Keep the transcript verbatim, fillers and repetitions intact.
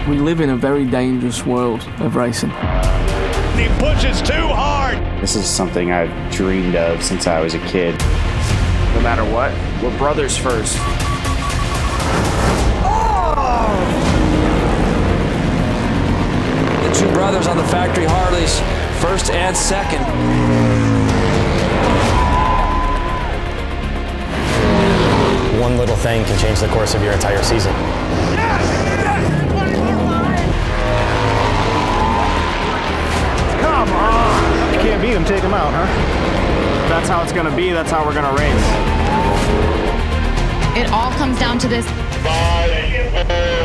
We live in a very dangerous world of racing. He pushes too hard. This is something I've dreamed of since I was a kid. No matter what, we're brothers first. The two brothers on the factory Harleys, first and second. One little thing can change the course of your entire season. Yes! Yes! Come on! You can't beat him, take him out, huh? That's how it's gonna be, that's how we're gonna race. It all comes down to this. Bye.